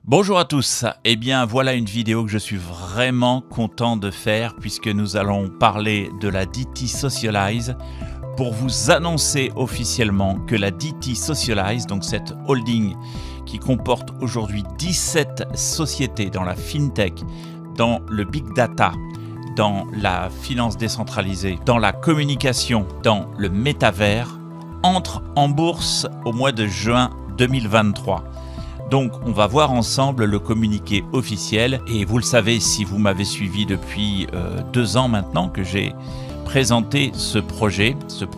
Bonjour à tous, eh bien voilà une vidéo que je suis vraiment content de faire puisque nous allons parler de la DT Socialize pour vous annoncer officiellement que la DT Socialize, donc cette holding qui comporte aujourd'hui 17 sociétés dans la FinTech, dans le Big Data, dans la finance décentralisée, dans la communication, dans le métavers, entre en bourse au mois de juin 2023. Donc on va voir ensemble le communiqué officiel et vous le savez si vous m'avez suivi depuis 2 ans maintenant que j'ai présenté ce projet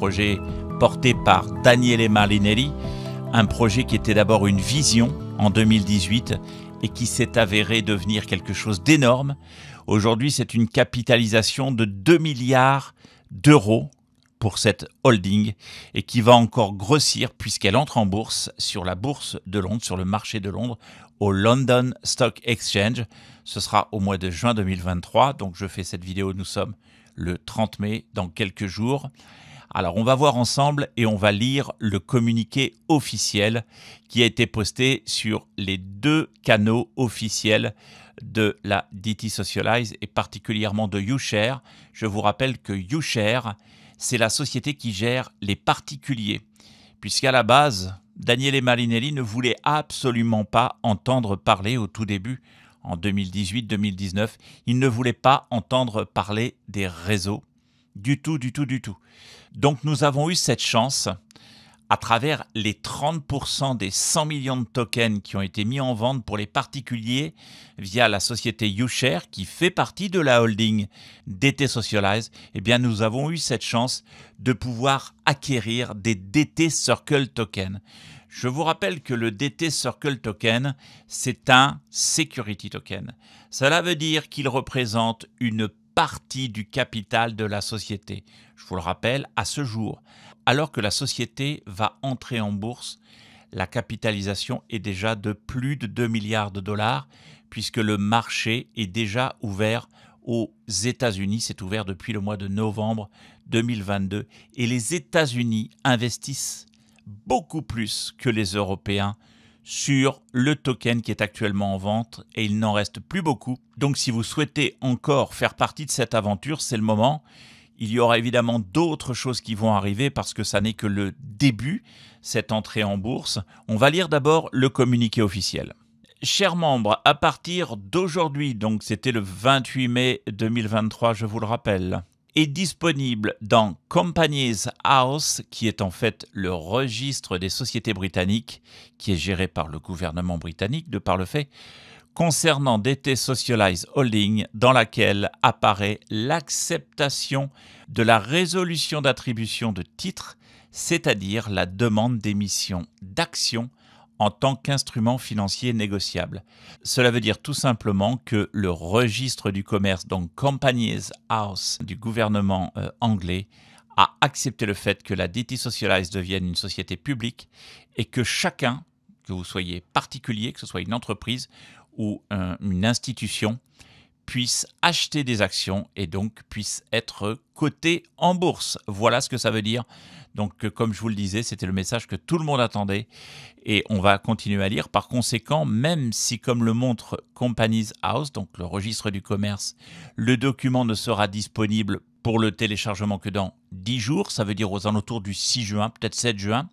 porté par Daniele Marinelli, un projet qui était d'abord une vision en 2018 et qui s'est avéré devenir quelque chose d'énorme. Aujourd'hui c'est une capitalisation de 2 milliards d'euros pour cette holding et qui va encore grossir puisqu'elle entre en bourse sur la bourse de Londres, sur le marché de Londres, au London Stock Exchange. Ce sera au mois de juin 2023, donc je fais cette vidéo, nous sommes le 30 mai, dans quelques jours. Alors on va voir ensemble et on va lire le communiqué officiel qui a été posté sur les 2 canaux officiels de la DT Socialize et particulièrement de YouShare. Je vous rappelle que YouShare, c'est la société qui gère les particuliers, puisqu'à la base, Daniele Marinelli ne voulait absolument pas entendre parler au tout début, en 2018-2019, il ne voulait pas entendre parler des réseaux, du tout. Donc nous avons eu cette chance, à travers les 30% des 100 millions de tokens qui ont été mis en vente pour les particuliers via la société YouShare qui fait partie de la holding DT Socialize, eh bien nous avons eu cette chance de pouvoir acquérir des DT Circle Token. Je vous rappelle que le DT Circle Token, c'est un security token. Cela veut dire qu'il représente une partie du capital de la société. Je vous le rappelle, à ce jour, alors que la société va entrer en bourse, la capitalisation est déjà de plus de 2 milliards de dollars, puisque le marché est déjà ouvert aux États-Unis. C'est ouvert depuis le mois de novembre 2022. Et les États-Unis investissent beaucoup plus que les Européens sur le token qui est actuellement en vente et il n'en reste plus beaucoup. Donc si vous souhaitez encore faire partie de cette aventure, c'est le moment. Il y aura évidemment d'autres choses qui vont arriver parce que ça n'est que le début, cette entrée en bourse. On va lire d'abord le communiqué officiel. Chers membres, à partir d'aujourd'hui, donc c'était le 28 mai 2023, je vous le rappelle, est disponible dans Companies House, qui est en fait le registre des sociétés britanniques, qui est géré par le gouvernement britannique, de par le fait concernant DT Socialize Holding, dans laquelle apparaît l'acceptation de la résolution d'attribution de titres, c'est-à-dire la demande d'émission d'actions en tant qu'instrument financier négociable. Cela veut dire tout simplement que le registre du commerce, donc Companies House du gouvernement anglais, a accepté le fait que la DT Socialize devienne une société publique et que chacun, que vous soyez particulier, que ce soit une entreprise ou une institution, puisse acheter des actions et donc puisse être coté en bourse. Voilà ce que ça veut dire. Donc, comme je vous le disais, c'était le message que tout le monde attendait et on va continuer à lire. Par conséquent, même si, comme le montre Companies House, donc le registre du commerce, le document ne sera disponible pour le téléchargement que dans 10 jours, ça veut dire aux alentours du 6 juin, peut-être 7 juin,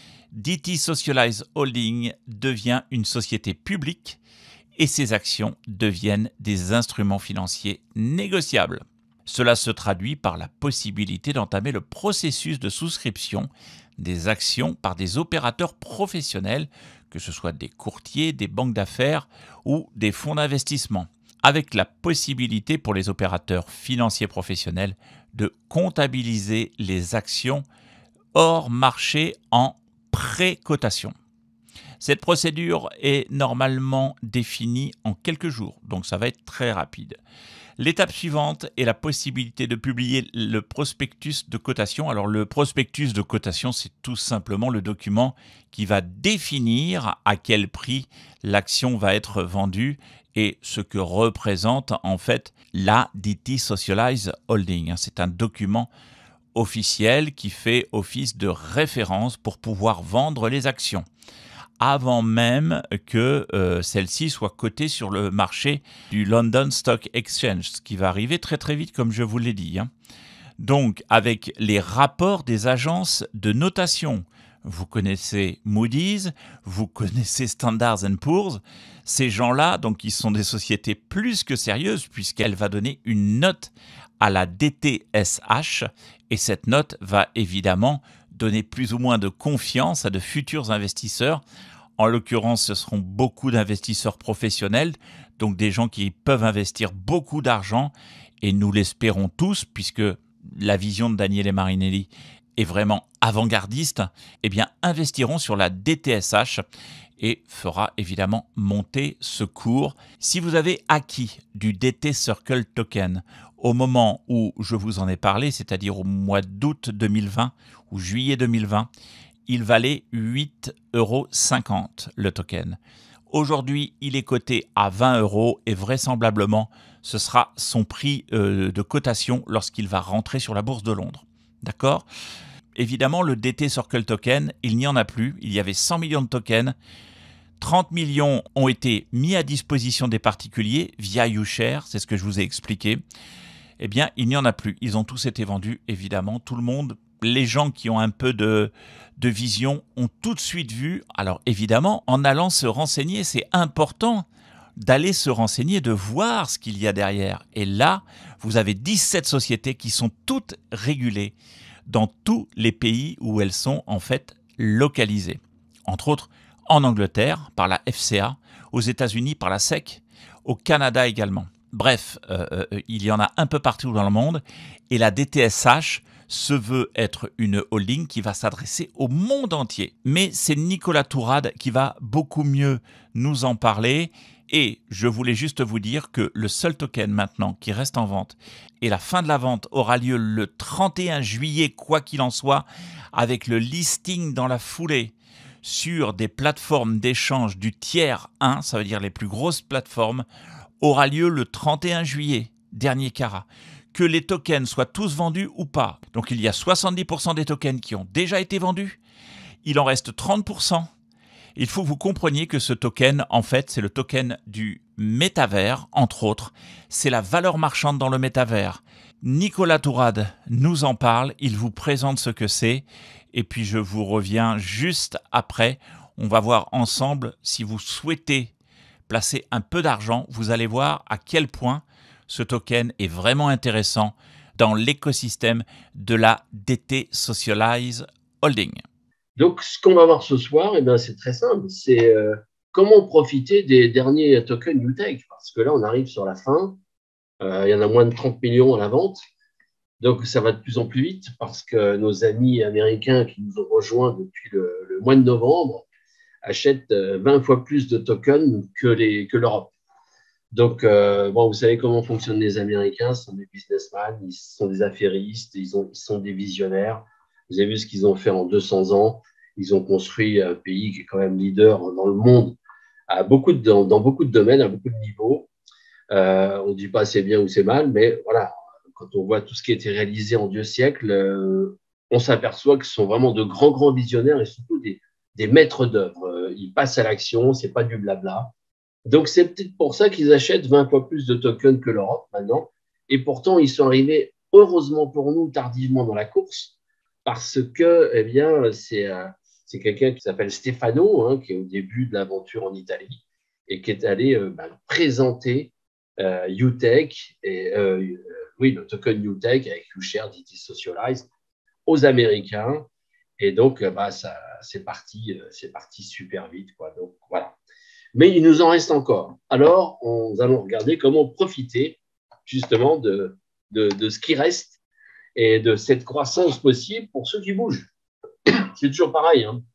DT Socialize Holding devient une société publique et ses actions deviennent des instruments financiers négociables. Cela se traduit par la possibilité d'entamer le processus de souscription des actions par des opérateurs professionnels, que ce soit des courtiers, des banques d'affaires ou des fonds d'investissement, avec la possibilité pour les opérateurs financiers professionnels de comptabiliser les actions hors marché en pré-cotation. Cette procédure est normalement définie en quelques jours, donc ça va être très rapide. L'étape suivante est la possibilité de publier le prospectus de cotation. Alors le prospectus de cotation, c'est tout simplement le document qui va définir à quel prix l'action va être vendue et ce que représente en fait la DT Socialize Holding. C'est un document officiel qui fait office de référence pour pouvoir vendre les actions. avant même que celle-ci soit cotée sur le marché du London Stock Exchange, ce qui va arriver très très vite comme je vous l'ai dit, hein. Donc avec les rapports des agences de notation, vous connaissez Moody's, vous connaissez Standard & Poor's, ces gens-là, donc ils sont des sociétés plus que sérieuses puisqu'elle va donner une note à la DTSH et cette note va évidemment donner plus ou moins de confiance à de futurs investisseurs. En l'occurrence, ce seront beaucoup d'investisseurs professionnels, donc des gens qui peuvent investir beaucoup d'argent, et nous l'espérons tous, puisque la vision de Daniele Marinelli est vraiment avant-gardiste, eh bien investiront sur la DTSH et fera évidemment monter ce cours. Si vous avez acquis du DT Circle Token au moment où je vous en ai parlé, c'est-à-dire au mois d'août 2020 ou juillet 2020, il valait 8,50 € le token. Aujourd'hui, il est coté à 20 € et vraisemblablement, ce sera son prix de cotation lorsqu'il va rentrer sur la bourse de Londres. D'accord ? Évidemment, le DT Circle Token, il n'y en a plus. Il y avait 100 millions de tokens. 30 millions ont été mis à disposition des particuliers via YouShare, c'est ce que je vous ai expliqué. Eh bien, il n'y en a plus. Ils ont tous été vendus, évidemment. Tout le monde, les gens qui ont un peu de vision, ont tout de suite vu. Alors, évidemment, en allant se renseigner, c'est important d'aller se renseigner, de voir ce qu'il y a derrière. Et là, vous avez 17 sociétés qui sont toutes régulées dans tous les pays où elles sont en fait localisées. Entre autres, en Angleterre, par la FCA, aux États-Unis, par la SEC, au Canada également. Bref, il y en a un peu partout dans le monde et la DTSH se veut être une holding qui va s'adresser au monde entier. Mais c'est Nicolas Tourade qui va beaucoup mieux nous en parler. Et je voulais juste vous dire que le seul token maintenant qui reste en vente, et la fin de la vente aura lieu le 31 juillet, quoi qu'il en soit, avec le listing dans la foulée sur des plateformes d'échange du tiers 1, ça veut dire les plus grosses plateformes, aura lieu le 31 juillet, dernier carat. Que les tokens soient tous vendus ou pas. Donc il y a 70% des tokens qui ont déjà été vendus, il en reste 30%. Il faut que vous compreniez que ce token, en fait, c'est le token du métavers, entre autres. C'est la valeur marchande dans le métavers. Nicolas Tourade nous en parle, il vous présente ce que c'est, et puis je vous reviens juste après. On va voir ensemble si vous souhaitez placer un peu d'argent, vous allez voir à quel point ce token est vraiment intéressant dans l'écosystème de la DT Socialize Holding. Donc, ce qu'on va voir ce soir, eh bien, c'est très simple. C'est comment profiter des derniers tokens Newtek. Parce que là, on arrive sur la fin. Il y en a moins de 30 millions à la vente. Donc, ça va de plus en plus vite parce que nos amis américains qui nous ont rejoints depuis le mois de novembre achètent 20 fois plus de tokens que l'Europe. Donc, bon, vous savez comment fonctionnent les Américains. Ce sont des businessmen, ils sont des affairistes, ils sont des visionnaires. Vous avez vu ce qu'ils ont fait en 200 ans. Ils ont construit un pays qui est quand même leader dans le monde dans beaucoup de domaines, à beaucoup de niveaux. On ne dit pas c'est bien ou c'est mal, mais voilà, quand on voit tout ce qui a été réalisé en 2 siècles, on s'aperçoit que ce sont vraiment de grands, grands visionnaires et surtout des maîtres d'œuvre. Ils passent à l'action, c'est pas du blabla. Donc, c'est peut-être pour ça qu'ils achètent 20 fois plus de tokens que l'Europe maintenant. Et pourtant, ils sont arrivés, heureusement pour nous, tardivement dans la course, parce que, eh bien, c'est quelqu'un qui s'appelle Stefano, hein, qui est au début de l'aventure en Italie, et qui est allé présenter UTech, oui, le token UTech avec YouShare, DT Socialize, aux Américains. Et donc, c'est parti super vite, quoi. Donc, voilà. Mais il nous en reste encore. Alors, nous allons regarder comment profiter justement de ce qui reste et de cette croissance possible pour ceux qui bougent. C'est toujours pareil, hein.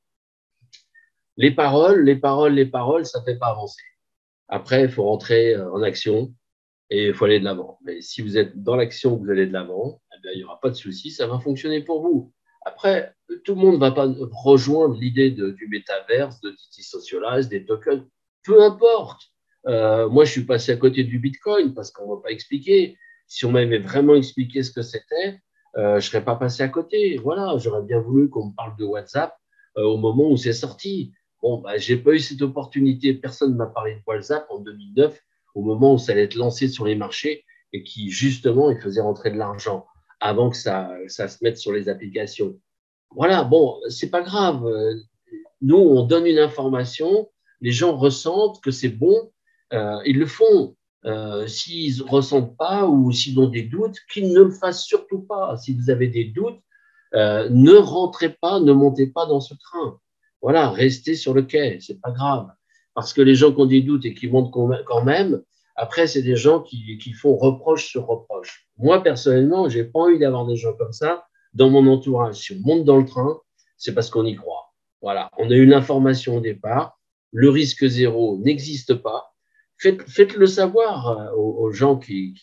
Les paroles, ça ne fait pas avancer. Après, il faut rentrer en action et il faut aller de l'avant. Mais si vous êtes dans l'action, vous allez de l'avant, eh bien, il n'y aura pas de souci, ça va fonctionner pour vous. Après, tout le monde ne va pas rejoindre l'idée du métaverse, de DT Socialize, des tokens. Peu importe. Moi, je suis passé à côté du Bitcoin parce qu'on ne m'a pas expliqué. Si on m'avait vraiment expliqué ce que c'était, je ne serais pas passé à côté. Voilà, j'aurais bien voulu qu'on me parle de WhatsApp au moment où c'est sorti. Bon, bah, j'ai pas eu cette opportunité. Personne ne m'a parlé de WhatsApp en 2009, au moment où ça allait être lancé sur les marchés et qui, justement, il faisait rentrer de l'argent avant que ça se mette sur les applications. Voilà, bon, c'est pas grave. Nous, on donne une information, les gens ressentent que c'est bon, ils le font. S'ils ne ressentent pas ou s'ils ont des doutes, qu'ils ne le fassent surtout pas. Si vous avez des doutes, ne rentrez pas, ne montez pas dans ce train. Voilà, restez sur le quai, c'est pas grave. Parce que les gens qui ont des doutes et qui montent quand même, après, c'est des gens qui font reproche sur reproche. Moi, personnellement, j'ai pas envie d'avoir des gens comme ça dans mon entourage. Si on monte dans le train, c'est parce qu'on y croit. Voilà, on a eu l'information au départ, le risque zéro n'existe pas. Faites-le savoir aux gens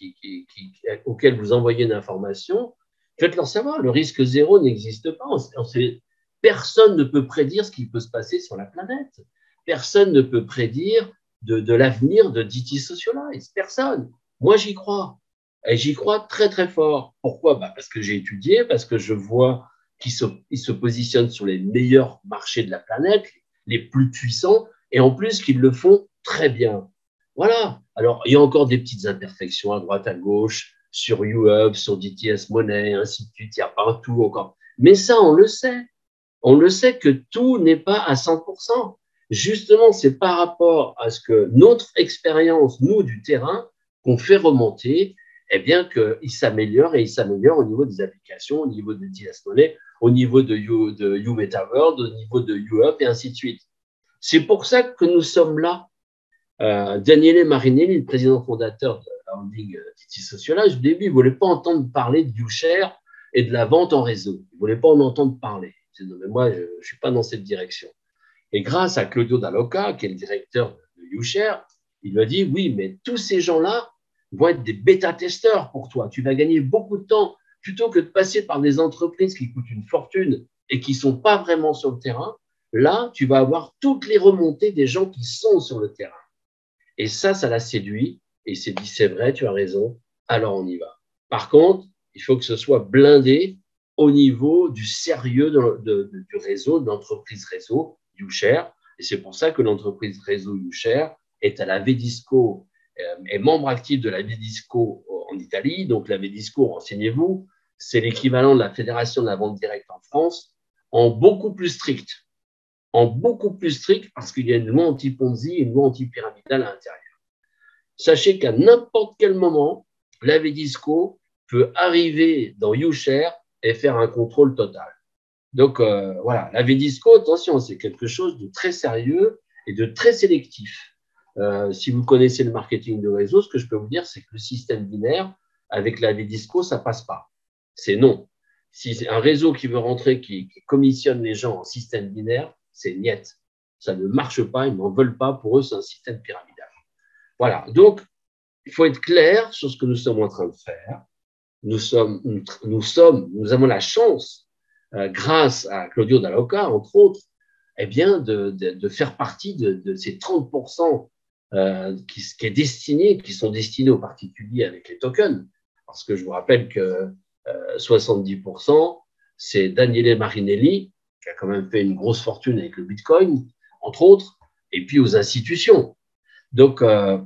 auxquels vous envoyez une information. Faites-leur savoir, le risque zéro n'existe pas. Personne ne peut prédire ce qui peut se passer sur la planète. Personne ne peut prédire de l'avenir de DT Socialize. Personne. Moi, j'y crois. Et j'y crois très, très fort. Pourquoi? Parce que j'ai étudié, parce que je vois qu'ils se positionnent sur les meilleurs marchés de la planète, les plus puissants, et en plus qu'ils le font très bien. Voilà. Alors, il y a encore des petites imperfections à droite, à gauche, sur UHub, sur DTS Money, ainsi de suite. Il y a partout encore. Mais ça, on le sait. On le sait que tout n'est pas à 100%. Justement, c'est par rapport à ce que notre expérience, nous, du terrain, qu'on fait remonter, eh bien, qu'il s'améliore et il s'améliore au niveau des applications, au niveau de DTS Money, au niveau de YouMetaWorld, au niveau de UHub et ainsi de suite. C'est pour ça que nous sommes là. Daniele Marinelli, le président fondateur de la holding DT Socialize, au début, il ne voulait pas entendre parler de YouShare et de la vente en réseau. Il ne voulait pas en entendre parler. Il dit, non, mais moi, je ne suis pas dans cette direction. Et grâce à Claudio Dall'Oca, qui est le directeur de YouShare, il lui a dit, oui, mais tous ces gens-là vont être des bêta-testeurs pour toi. Tu vas gagner beaucoup de temps plutôt que de passer par des entreprises qui coûtent une fortune et qui ne sont pas vraiment sur le terrain. Là, tu vas avoir toutes les remontées des gens qui sont sur le terrain. Et ça l'a séduit. Et il s'est dit, c'est vrai, tu as raison, alors on y va. Par contre, il faut que ce soit blindé au niveau du sérieux du réseau, de l'entreprise réseau YouShare. Et c'est pour ça que l'entreprise réseau YouShare est à la Vedisco, est membre actif de la Vedisco en Italie. Donc la Vedisco, renseignez-vous, c'est l'équivalent de la Fédération de la vente directe en France, en beaucoup plus strict. En beaucoup plus strict parce qu'il y a une loi anti-Ponzi et une loi anti-pyramidale à l'intérieur. Sachez qu'à n'importe quel moment, la Vedisco peut arriver dans YouShare et faire un contrôle total. Donc, voilà, la Vedisco, attention, c'est quelque chose de très sérieux et de très sélectif. Si vous connaissez le marketing de réseau, ce que je peux vous dire, c'est que le système binaire, avec la Vedisco, ça passe pas. C'est non. Si c'est un réseau qui veut rentrer, qui commissionne les gens en système binaire, c'est niet. Ça ne marche pas, ils n'en veulent pas. Pour eux, c'est un système pyramidal. Voilà. Donc, il faut être clair sur ce que nous sommes en train de faire. Nous avons la chance, grâce à Claudio Dall'Oca, entre autres, eh bien, de faire partie de ces 30% qui sont destinés aux particuliers avec les tokens. Parce que je vous rappelle que 70%, c'est Daniele Marinelli, qui a quand même fait une grosse fortune avec le Bitcoin, entre autres, et puis aux institutions. Donc,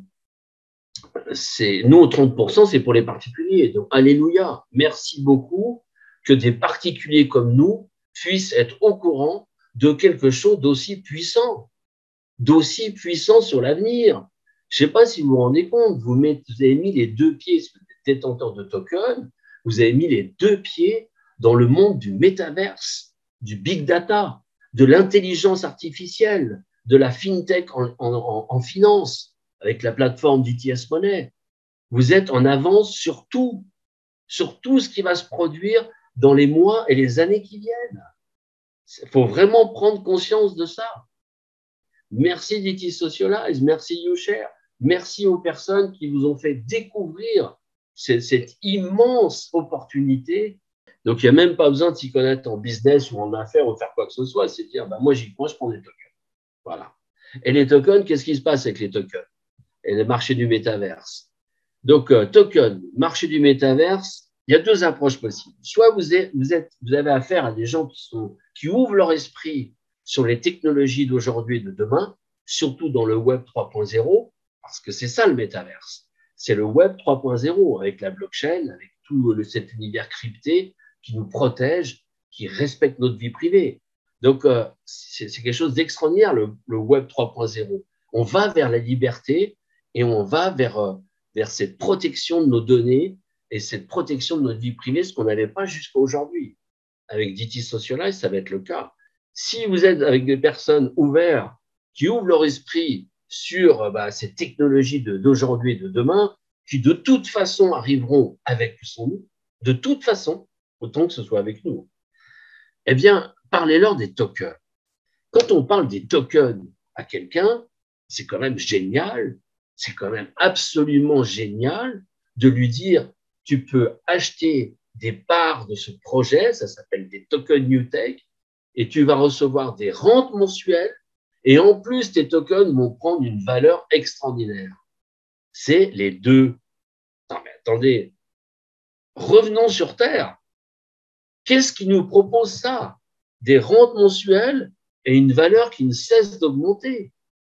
nous, 30%, c'est pour les particuliers. Donc, alléluia, merci beaucoup que des particuliers comme nous puissent être au courant de quelque chose d'aussi puissant sur l'avenir. Je ne sais pas si vous vous rendez compte, vous avez mis les deux pieds, si vous êtes détenteur de tokens, vous avez mis les deux pieds dans le monde du métaverse, du big data, de l'intelligence artificielle, de la fintech en finance, avec la plateforme DTS Money. Vous êtes en avance sur tout ce qui va se produire dans les mois et les années qui viennent. Il faut vraiment prendre conscience de ça. Merci DT Socialize, merci YouShare, merci aux personnes qui vous ont fait découvrir cette immense opportunité. Donc, il n'y a même pas besoin de s'y connaître en business ou en affaires ou faire quoi que ce soit. C'est dire, moi, j'y crois, je prends des tokens. Voilà. Et les tokens, qu'est-ce qui se passe avec les tokens? Et le marché du métaverse. Donc, token, marché du métaverse, il y a deux approches possibles. Soit vous avez affaire à des gens qui ouvrent leur esprit sur les technologies d'aujourd'hui et de demain, surtout dans le Web 3.0, parce que c'est ça le métaverse. C'est le Web 3.0 avec la blockchain, avec tout cet univers crypté qui nous protège, qui respecte notre vie privée. Donc, c'est quelque chose d'extraordinaire, le Web 3.0. On va vers la liberté et on va vers cette protection de nos données et cette protection de notre vie privée, ce qu'on n'avait pas jusqu'à aujourd'hui. Avec DT Socialize, ça va être le cas. Si vous êtes avec des personnes ouvertes, qui ouvrent leur esprit sur ces technologies d'aujourd'hui et de demain, qui de toute façon arriveront avec nous, de toute façon, autant que ce soit avec nous, eh bien, parlez-leur des tokens. Quand on parle des tokens à quelqu'un, c'est quand même génial, c'est quand même absolument génial de lui dire, tu peux acheter des parts de ce projet, ça s'appelle des tokens New Tech, et tu vas recevoir des rentes mensuelles, et en plus, tes tokens vont prendre une valeur extraordinaire. C'est les deux. Non, mais attendez, revenons sur Terre. Qu'est-ce qui nous propose ça? Des rentes mensuelles et une valeur qui ne cesse d'augmenter.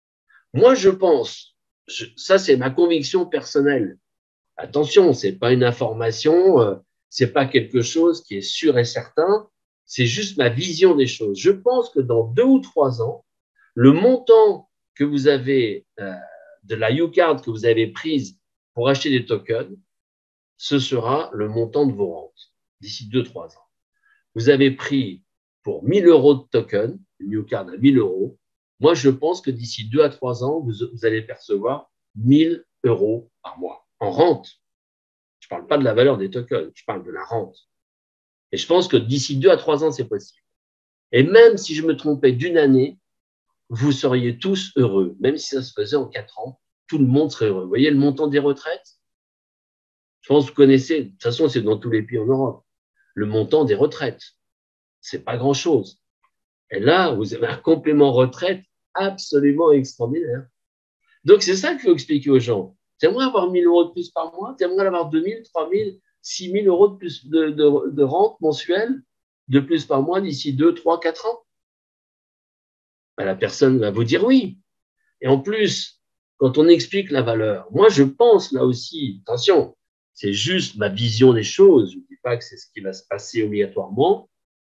Moi, je pense, ça c'est ma conviction personnelle. Attention, c'est pas une information, c'est pas quelque chose qui est sûr et certain, c'est juste ma vision des choses. Je pense que dans 2 ou 3 ans, le montant que vous avez de la U-Card que vous avez prise pour acheter des tokens, ce sera le montant de vos rentes d'ici 2-3 ans. Vous avez pris pour 1 000 € de tokens, une U-Card à 1 000 €. Moi, je pense que d'ici 2 à 3 ans, vous allez percevoir 1 000 € par mois en rente. Je ne parle pas de la valeur des tokens, je parle de la rente. Et je pense que d'ici 2 à 3 ans, c'est possible. Et même si je me trompais d'une année, vous seriez tous heureux. Même si ça se faisait en 4 ans, tout le monde serait heureux. Vous voyez le montant des retraites? Je pense que vous connaissez, de toute façon, c'est dans tous les pays en Europe. Le montant des retraites, c'est pas grand-chose. Et là, vous avez un complément retraite absolument extraordinaire. Donc, c'est ça qu'il faut expliquer aux gens. T'aimerais avoir 1 000 € de plus par mois? T'aimerais avoir 2 000, 3 000, 6 000 € de plus de rente mensuelle de plus par mois d'ici 2, 3, 4 ans? Ben, la personne va vous dire oui. Et en plus, quand on explique la valeur, moi, je pense là aussi, attention, c'est juste ma vision des choses. Je ne dis pas que c'est ce qui va se passer obligatoirement.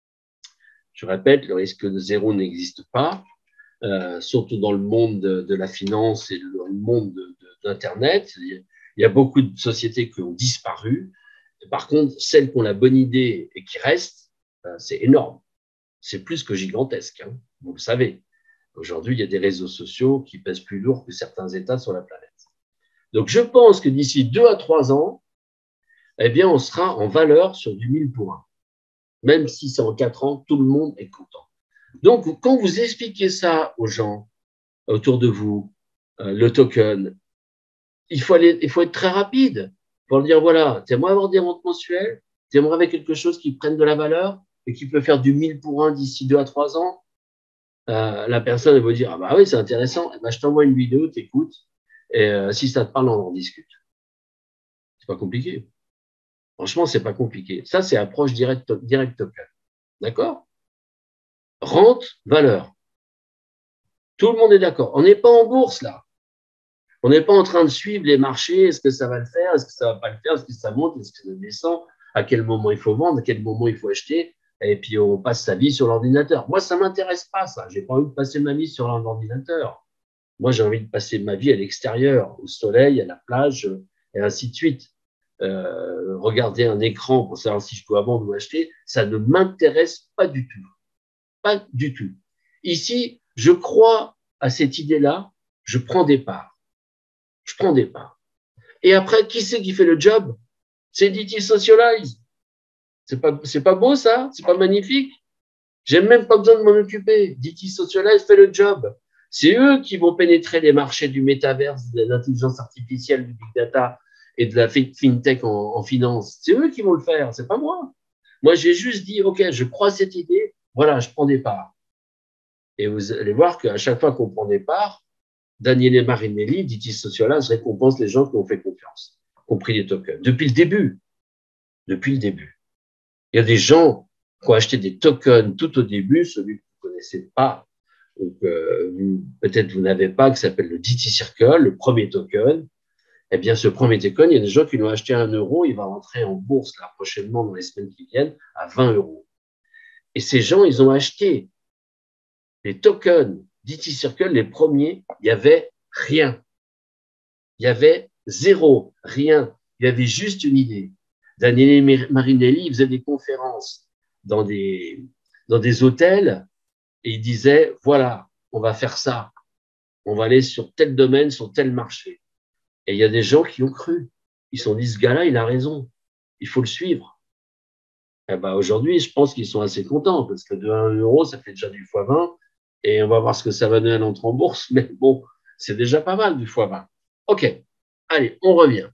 Je répète, le risque de zéro n'existe pas, surtout dans le monde de la finance et dans le monde d'Internet. Il y a beaucoup de sociétés qui ont disparu. Par contre, celles qui ont la bonne idée et qui restent, c'est énorme. C'est plus que gigantesque, hein, vous le savez. Aujourd'hui, il y a des réseaux sociaux qui pèsent plus lourd que certains États sur la planète. Donc, je pense que d'ici 2 à 3 ans, eh bien, on sera en valeur sur du 1000 pour 1. Même si c'est en 4 ans, tout le monde est content. Donc, quand vous expliquez ça aux gens autour de vous, le token, il faut être très rapide pour leur dire, voilà, tu aimerais avoir des rentes mensuelles, tu aimerais avoir quelque chose qui prenne de la valeur et qui peut faire du 1000 pour 1 d'ici 2 à 3 ans. La personne elle va dire, ah bah oui, c'est intéressant, je t'envoie une vidéo, t'écoutes, et si ça te parle, on en discute. C'est pas compliqué. Franchement, c'est pas compliqué. Ça, c'est approche direct token. D'accord? Rente, valeur. Tout le monde est d'accord. On n'est pas en bourse, là. On n'est pas en train de suivre les marchés. Est-ce que ça va le faire? Est-ce que ça va pas le faire? Est-ce que ça monte? Est-ce que ça descend? À quel moment il faut vendre? À quel moment il faut acheter? Et puis, on passe sa vie sur l'ordinateur. Moi, ça m'intéresse pas, ça. J'ai pas envie de passer ma vie sur l'ordinateur. Moi, j'ai envie de passer ma vie à l'extérieur, au soleil, à la plage, et ainsi de suite. Regarder un écran pour savoir si je dois vendre ou acheter, ça ne m'intéresse pas du tout. Pas du tout. Ici, je crois à cette idée-là, je prends des parts. Je prends des parts. Et après, qui c'est qui fait le job? C'est DT Socialize. C'est pas beau, ça? C'est pas magnifique? J'ai même pas besoin de m'en occuper. DT Socialize fait le job. C'est eux qui vont pénétrer les marchés du métaverse, de l'intelligence artificielle, du big data et de la fintech en finance. C'est eux qui vont le faire, c'est pas moi. Moi, j'ai juste dit, OK, je crois à cette idée, voilà, je prends des parts. Et vous allez voir qu'à chaque fois qu'on prend des parts, Daniele Marinelli, DT Socialize, récompense les gens qui ont fait confiance, qui ont pris des tokens. Depuis le début. Depuis le début. Il y a des gens qui ont acheté des tokens tout au début, celui que vous ne connaissez pas, Donc, peut-être vous n'avez pas, qui s'appelle le DT Circle, le premier token. Eh bien, ce premier token, il y a des gens qui l'ont acheté à 1 euro, il va rentrer en bourse là prochainement dans les semaines qui viennent à 20 euros. Et ces gens, ils ont acheté les tokens DT Circle, les premiers, il n'y avait rien. Il y avait zéro, rien. Il y avait juste une idée. Daniele Marinelli, il faisait des conférences dans des hôtels et il disait, voilà, on va faire ça. On va aller sur tel domaine, sur tel marché. Et il y a des gens qui ont cru. Ils se sont dit, ce gars-là, il a raison. Il faut le suivre. Eh ben, aujourd'hui, je pense qu'ils sont assez contents parce que de 1 euro, ça fait déjà du x20. Et on va voir ce que ça va donner à l'entrée en bourse. Mais bon, c'est déjà pas mal du x20. OK. Allez, on revient.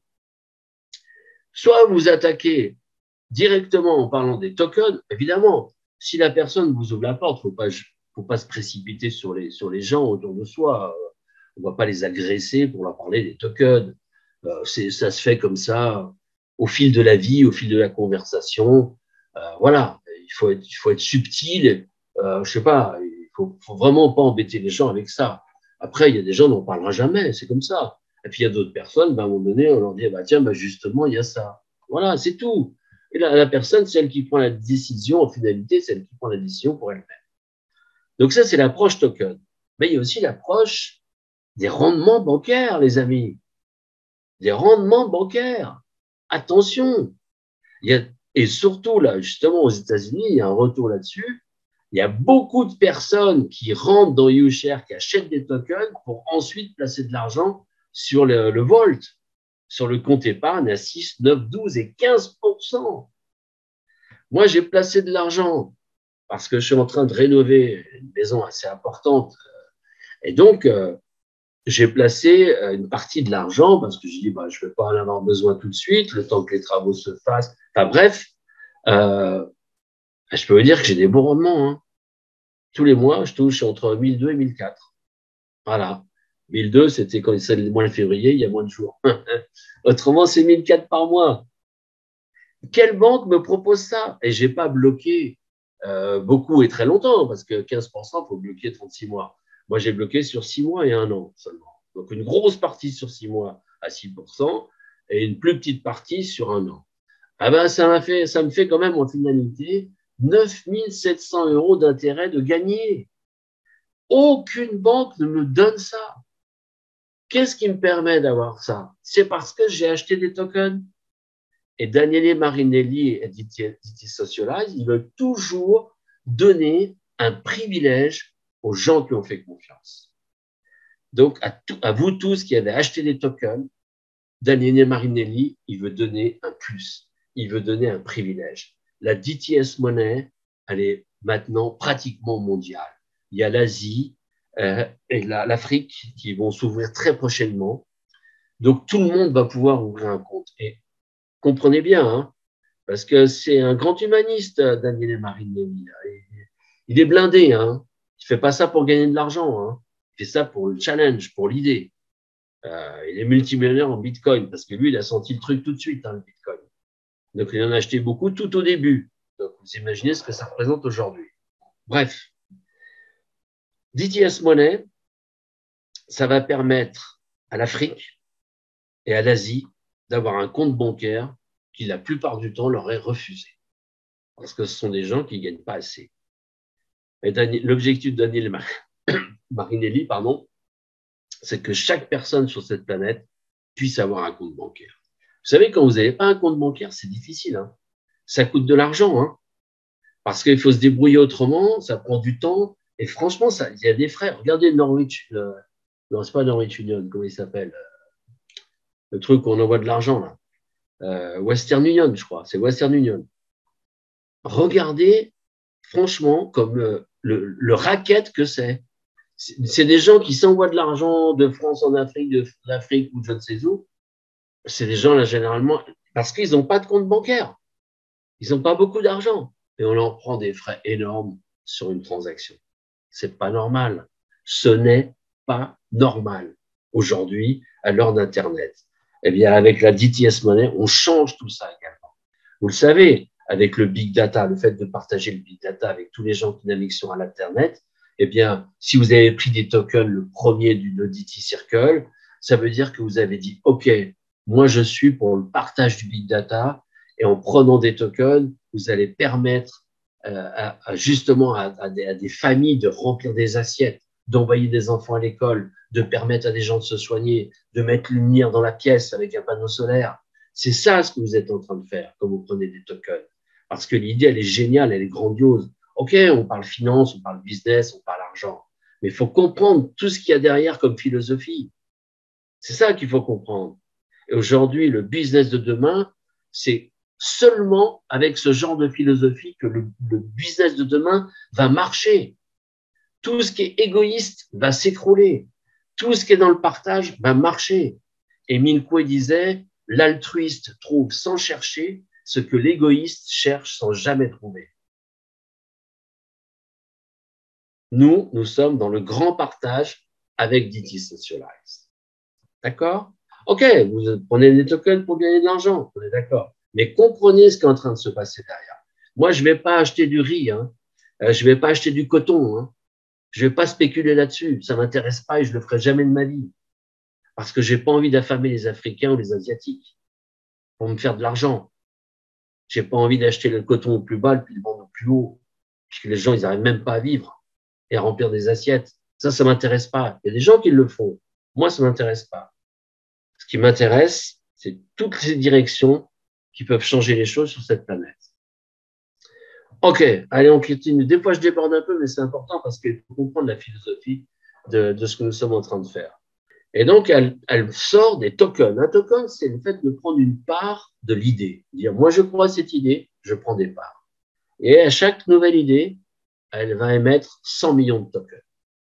Soit vous attaquez directement en parlant des tokens. Évidemment, si la personne vous ouvre la porte, faut pas se précipiter sur les gens autour de soi. On ne va pas les agresser pour leur parler des tokens. Ça se fait comme ça au fil de la vie, au fil de la conversation. Voilà, il faut être subtil. Je sais pas, il faut vraiment pas embêter les gens avec ça. Après, il y a des gens dont on parlera jamais, c'est comme ça. Et puis il y a d'autres personnes, à un moment donné, on leur dit, bah tiens, justement, il y a ça. Voilà, c'est tout. Et la personne, c'est elle qui prend la décision, en finalité, c'est elle qui prend la décision pour elle-même. Donc ça, c'est l'approche token. Mais il y a aussi l'approche des rendements bancaires, les amis. Des rendements bancaires. Attention. Et surtout, là, justement, aux États-Unis, il y a un retour là-dessus. Il y a beaucoup de personnes qui rentrent dans YouShare, qui achètent des tokens pour ensuite placer de l'argent sur le Vault, sur le compte épargne à 6, 9, 12 et 15%. Moi, j'ai placé de l'argent parce que je suis en train de rénover une maison assez importante. Et donc, j'ai placé une partie de l'argent parce que je dis, je ne vais pas en avoir besoin tout de suite, le temps que les travaux se fassent. Enfin bref, je peux vous dire que j'ai des bons rendements. Hein. Tous les mois, je touche entre 1002 et 1004. Voilà. 1002, c'était quand c'est le mois de février, il y a moins de jours. Autrement, c'est 1004 par mois. Quelle banque me propose ça? Et je n'ai pas bloqué beaucoup et très longtemps, parce que 15%, il faut bloquer 36 mois. Moi, j'ai bloqué sur 6 mois et 1 an seulement. Donc, une grosse partie sur 6 mois à 6% et une plus petite partie sur 1 an. Ah ben, ça me fait quand même en finalité 9 700 € d'intérêt de gagner. Aucune banque ne me donne ça. Qu'est-ce qui me permet d'avoir ça? C'est parce que j'ai acheté des tokens. Et Daniele Marinelli et DT Socialize, ils veulent toujours donner un privilège aux gens qui ont fait confiance. Donc, à vous tous qui avez acheté des tokens, Daniele Marinelli, il veut donner un plus. Il veut donner un privilège. La DTS Money, elle est maintenant pratiquement mondiale. Il y a l'Asie et l'Afrique qui vont s'ouvrir très prochainement. Donc, tout le monde va pouvoir ouvrir un compte. Et comprenez bien, hein, parce que c'est un grand humaniste, Daniele Marinelli. Il est blindé. Hein. Il ne fait pas ça pour gagner de l'argent. Hein. Il fait ça pour le challenge, pour l'idée. Il est multimillionnaire en Bitcoin parce que lui, il a senti le truc tout de suite, hein, le Bitcoin. Donc, il en a acheté beaucoup tout au début. Donc, vous imaginez ce que ça représente aujourd'hui. Bref, DTS Money, ça va permettre à l'Afrique et à l'Asie d'avoir un compte bancaire qui, la plupart du temps, leur est refusé. Parce que ce sont des gens qui ne gagnent pas assez. L'objectif de Daniele Marinelli, c'est que chaque personne sur cette planète puisse avoir un compte bancaire. Vous savez, quand vous n'avez pas un compte bancaire, c'est difficile. Hein. Ça coûte de l'argent. Hein. Parce qu'il faut se débrouiller autrement, ça prend du temps. Et franchement, il y a des frais. Regardez Norwich. Non, c'est pas Norwich Union, comment il s'appelle? Le truc où on envoie de l'argent, là. Western Union, je crois. C'est Western Union. Regardez, franchement, comme le racket que c'est. C'est des gens qui s'envoient de l'argent de France en Afrique, d'Afrique ou de je ne sais où. C'est des gens, là, généralement, parce qu'ils n'ont pas de compte bancaire. Ils n'ont pas beaucoup d'argent. Et on leur prend des frais énormes sur une transaction. C'est pas normal. Ce n'est pas normal. Aujourd'hui, à l'heure d'Internet. Eh bien, avec la DTS Money, on change tout ça également. Vous le savez, avec le big data, le fait de partager le big data avec tous les gens qui naviguent sur l'Internet, Eh bien, si vous avez pris des tokens, le premier du Nodity Circle, ça veut dire que vous avez dit, OK, moi, je suis pour le partage du big data. Et en prenant des tokens, vous allez permettre justement à des familles de remplir des assiettes, d'envoyer des enfants à l'école, de permettre à des gens de se soigner, de mettre une lumière dans la pièce avec un panneau solaire. C'est ça ce que vous êtes en train de faire quand vous prenez des tokens. Parce que l'idée, elle est géniale, elle est grandiose. OK, on parle finance, on parle business, on parle argent. Mais il faut comprendre tout ce qu'il y a derrière comme philosophie. C'est ça qu'il faut comprendre. Et aujourd'hui, le business de demain, c'est seulement avec ce genre de philosophie que le business de demain va marcher. Tout ce qui est égoïste va s'écrouler. Tout ce qui est dans le partage va marcher. Et Milquet disait, l'altruiste trouve sans chercher ce que l'égoïste cherche sans jamais trouver. Nous sommes dans le grand partage avec DT Socialize. D'accord? OK, vous prenez des tokens pour gagner de l'argent, on est d'accord. Mais comprenez ce qui est en train de se passer derrière. Moi, je ne vais pas acheter du riz, hein. Je ne vais pas acheter du coton, hein. Je ne vais pas spéculer là-dessus. Ça ne m'intéresse pas et je ne le ferai jamais de ma vie. Parce que je n'ai pas envie d'affamer les Africains ou les Asiatiques pour me faire de l'argent. Je n'ai pas envie d'acheter le coton au plus bas puis le vendre au plus haut. Puisque les gens, ils n'arrivent même pas à vivre et à remplir des assiettes. Ça ne m'intéresse pas. Il y a des gens qui le font. Moi, ça ne m'intéresse pas. Ce qui m'intéresse, c'est toutes ces directions qui peuvent changer les choses sur cette planète. OK, allez, on continue. Des fois, je déborde un peu, mais c'est important parce qu'il faut comprendre la philosophie de ce que nous sommes en train de faire. Et donc, elle sort des tokens. Un token, c'est le fait de prendre une part de l'idée. Dire, moi, je crois à cette idée, je prends des parts. Et à chaque nouvelle idée, elle va émettre 100 millions de tokens.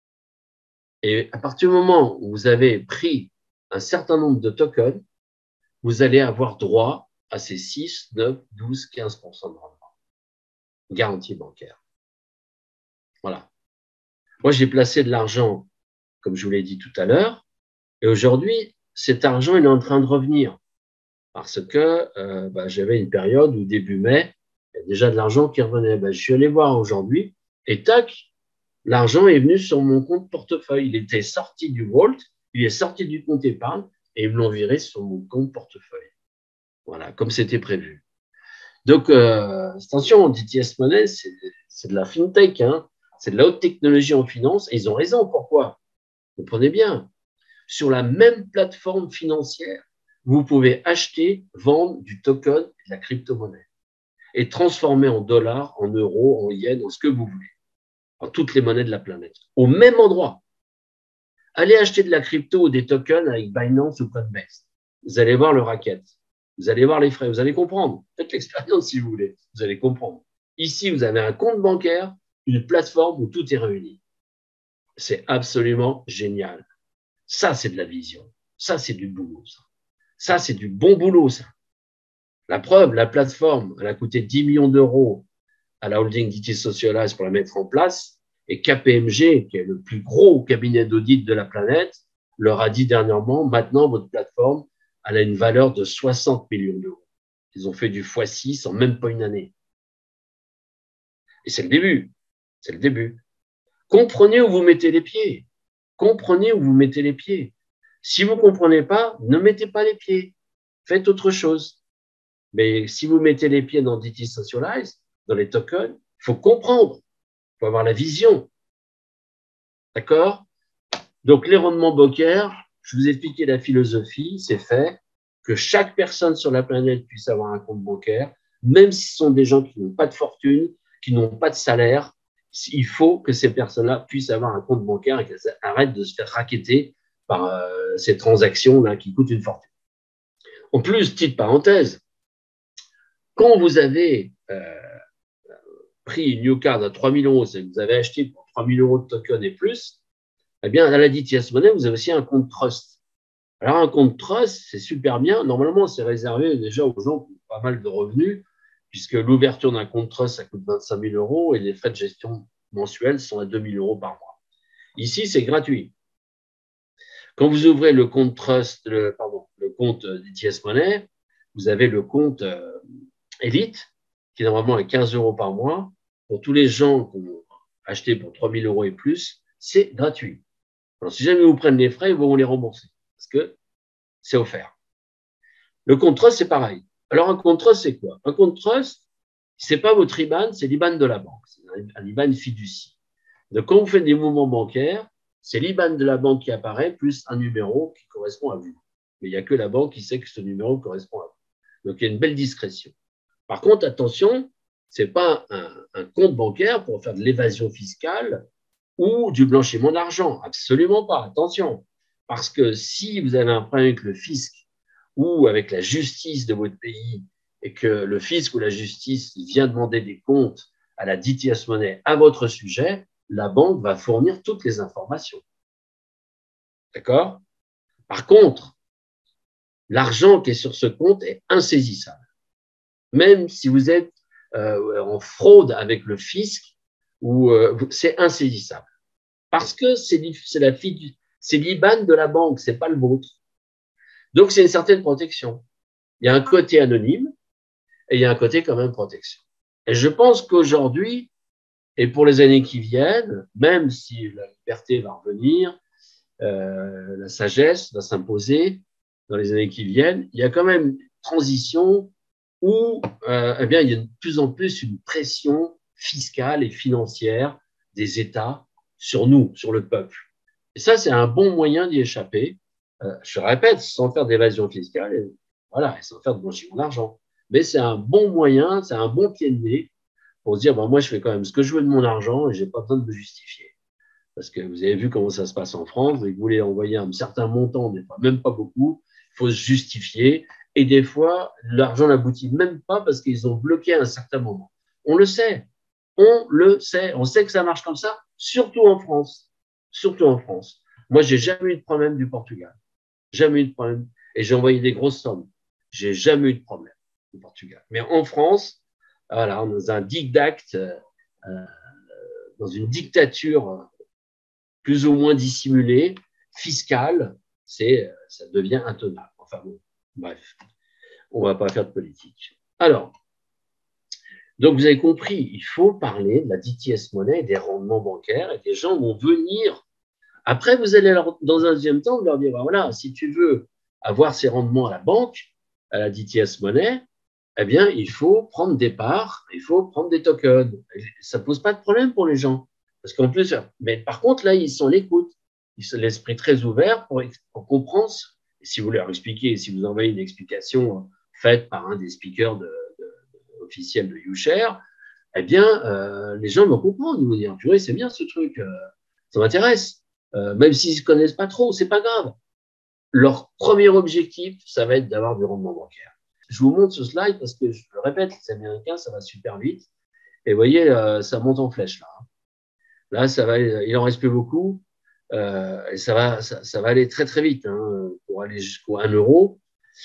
Et à partir du moment où vous avez pris un certain nombre de tokens, vous allez avoir droit à ces 6, 9, 12, 15% de rendement. Garantie bancaire. Voilà. Moi, j'ai placé de l'argent, comme je vous l'ai dit tout à l'heure, et aujourd'hui, cet argent, il est en train de revenir. Parce que j'avais une période où, début mai, il y a déjà de l'argent qui revenait. Je suis allé voir aujourd'hui, et tac, l'argent est venu sur mon compte portefeuille. Il était sorti du Vault, il est sorti du compte épargne, et ils me l'ont viré sur mon compte portefeuille. Voilà, comme c'était prévu. Donc, attention, DTS Money, c'est de la fintech, hein. C'est de la haute technologie en finance, et ils ont raison. Pourquoi? Comprenez bien. Sur la même plateforme financière, vous pouvez acheter, vendre du token, de la crypto-monnaie, et transformer en dollars, en euros, en yens, en ce que vous voulez, en toutes les monnaies de la planète, au même endroit. Allez acheter de la crypto ou des tokens avec Binance ou Coinbase. Vous allez voir le racket. Vous allez voir les frais, vous allez comprendre. Faites l'expérience si vous voulez, vous allez comprendre. Ici, vous avez un compte bancaire, une plateforme où tout est réuni. C'est absolument génial. Ça, c'est de la vision. Ça, c'est du boulot. Ça, c'est du bon boulot, ça. La preuve, la plateforme, elle a coûté 10 millions d'euros à la holding DT Socialize pour la mettre en place. Et KPMG, qui est le plus gros cabinet d'audit de la planète, leur a dit dernièrement, maintenant, votre plateforme, elle a une valeur de 60 millions d'euros. Ils ont fait du x6 en même pas une année. Et c'est le début. C'est le début. Comprenez où vous mettez les pieds. Comprenez où vous mettez les pieds. Si vous ne comprenez pas, ne mettez pas les pieds. Faites autre chose. Mais si vous mettez les pieds dans DT Socialize, dans les tokens, il faut comprendre. Il faut avoir la vision. D'accord? Donc, les rendements bancaires, je vous ai expliqué la philosophie, c'est fait, que chaque personne sur la planète puisse avoir un compte bancaire, même si ce sont des gens qui n'ont pas de fortune, qui n'ont pas de salaire, il faut que ces personnes-là puissent avoir un compte bancaire et qu'elles arrêtent de se faire racketter par ces transactions-là qui coûtent une fortune. En plus, petite parenthèse, quand vous avez pris une New Card à 3 000 euros, c'est que vous avez acheté pour 3 000 euros de token et plus, eh bien, à la DTS Money, vous avez aussi un compte trust. Alors, un compte trust, c'est super bien. Normalement, c'est réservé déjà aux gens qui ont pas mal de revenus, puisque l'ouverture d'un compte trust, ça coûte 25 000 euros et les frais de gestion mensuels sont à 2 000 euros par mois. Ici, c'est gratuit. Quand vous ouvrez le compte trust, le compte DTS Money, vous avez le compte Elite, qui normalement est 15 euros par mois. Pour tous les gens qui ont acheter pour 3 000 € et plus, c'est gratuit. Alors, si jamais vous prennent les frais, ils vont les rembourser parce que c'est offert. Le compte trust, c'est pareil. Alors, un compte trust, c'est quoi? Un compte trust, c'est pas votre IBAN, c'est l'IBAN de la banque. C'est un IBAN fiducie. Donc, quand vous faites des mouvements bancaires, c'est l'IBAN de la banque qui apparaît plus un numéro qui correspond à vous. Mais il n'y a que la banque qui sait que ce numéro correspond à vous. Donc, il y a une belle discrétion. Par contre, attention, ce n'est pas un compte bancaire pour faire de l'évasion fiscale ou du blanchiment d'argent. Absolument pas. Attention. Parce que si vous avez un problème avec le fisc ou avec la justice de votre pays et que le fisc ou la justice vient demander des comptes à la DTS Money à votre sujet, la banque va fournir toutes les informations. D'accord? Par contre, l'argent qui est sur ce compte est insaisissable. Même si vous êtes en fraude avec le fisc, c'est insaisissable. Parce que c'est l'IBAN de la banque, ce n'est pas le vôtre. Donc, c'est une certaine protection. Il y a un côté anonyme et il y a un côté quand même protection. Et je pense qu'aujourd'hui, et pour les années qui viennent, même si la liberté va revenir, la sagesse va s'imposer dans les années qui viennent, il y a quand même une transition où eh bien, il y a de plus en plus une pression fiscale et financière des États sur nous, sur le peuple. Et ça, c'est un bon moyen d'y échapper. Je répète, sans faire d'évasion fiscale, et sans faire de blanchiment d'argent. Mais c'est un bon moyen, c'est un bon pied de nez pour se dire, moi, je fais quand même ce que je veux de mon argent et je n'ai pas besoin de me justifier. Parce que vous avez vu comment ça se passe en France, et que vous voulez envoyer un certain montant, même pas beaucoup, il faut se justifier. Et des fois, l'argent n'aboutit même pas parce qu'ils ont bloqué à un certain moment. On le sait. On le sait. On sait que ça marche comme ça, surtout en France. Surtout en France. Moi, j'ai jamais eu de problème du Portugal. Jamais eu de problème. Et j'ai envoyé des grosses sommes. J'ai jamais eu de problème du Portugal. Mais en France, voilà, on est dans un diktat, dans une dictature plus ou moins dissimulée, fiscale, ça devient intenable. Enfin bon, bref, on ne va pas faire de politique. Alors, donc vous avez compris, il faut parler de la DTS Money, des rendements bancaires, et des gens vont venir. Après, vous allez dans un deuxième temps leur dire, voilà, si tu veux avoir ces rendements à la banque, à la DTS Money, eh bien, il faut prendre des parts, il faut prendre des tokens. Ça ne pose pas de problème pour les gens. Parce qu'en plus, mais par contre, là, ils sont à l'écoute. Ils ont l'esprit très ouvert pour comprendre. Et si vous leur expliquez, si vous envoyez une explication faite par un des speakers officiels de YouShare, eh bien, les gens vont comprendre. Ils vont dire, purée, c'est bien ce truc, ça m'intéresse. Même s'ils ne se connaissent pas trop, c'est pas grave. Leur premier objectif, ça va être d'avoir du rendement bancaire. Je vous montre ce slide parce que, je le répète, les Américains, ça va super vite. Et vous voyez, ça monte en flèche là. Là, ça va, il en reste plus beaucoup. Et ça va aller très très vite pour aller jusqu'au 1 euro.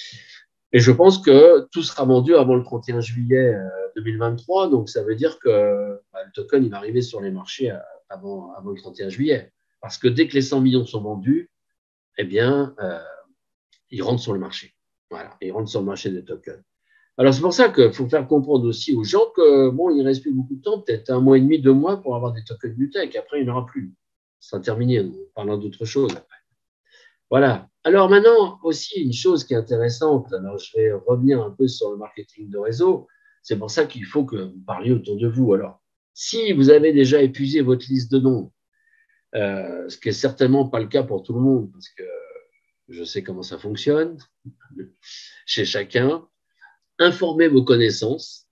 Et je pense que tout sera vendu avant le 31 juillet 2023. Donc, ça veut dire que le token, il va arriver sur les marchés avant le 31 juillet. Parce que dès que les 100 millions sont vendus, eh bien, il rentre sur le marché. Voilà, il rentre sur le marché des tokens. Alors, c'est pour ça qu'il faut faire comprendre aussi aux gens que, bon, il ne reste plus beaucoup de temps, peut-être 1 mois et demi, 2 mois pour avoir des tokens Nutec. Après, il n'y en aura plus. Ça sera terminé. On parlera d'autre chose après. Voilà. Alors, maintenant, aussi, une chose qui est intéressante, alors je vais revenir un peu sur le marketing de réseau. C'est pour ça qu'il faut que vous parliez autour de vous. Alors, si vous avez déjà épuisé votre liste de noms, ce qui n'est certainement pas le cas pour tout le monde, parce que je sais comment ça fonctionne chez chacun, informez vos connaissances